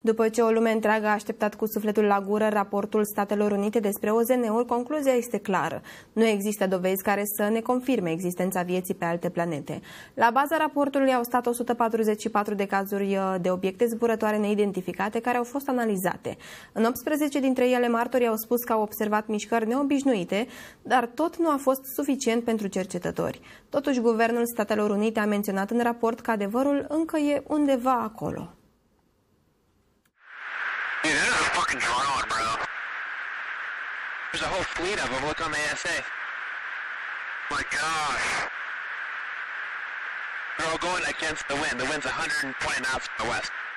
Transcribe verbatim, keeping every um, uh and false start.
După ce o lume întreagă a așteptat cu sufletul la gură raportul Statelor Unite despre O Z N-uri, concluzia este clară. Nu există dovezi care să ne confirme existența vieții pe alte planete. La baza raportului au stat o sută patruzeci și patru de cazuri de obiecte zburătoare neidentificate care au fost analizate. În optsprezece dintre ele, martorii au spus că au observat mișcări neobișnuite, dar tot nu a fost suficient pentru cercetători. Totuși, Guvernul Statelor Unite a menționat în raport că adevărul încă e undeva acolo. Dude, this is a fucking drone, bro. There's a whole fleet of them. Look on the A S A. My gosh. They're all going against the wind. The wind's one hundred twenty knots from the west.